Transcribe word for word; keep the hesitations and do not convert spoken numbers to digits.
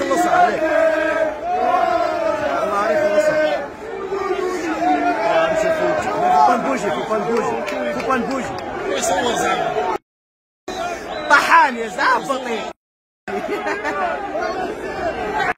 يخلصها عليك، الله غير يخلصها. نمشي فوق، فوق نبوجي فوق نبوجي فوق نبوجي. يصور زعما طحاني زعما بطيء.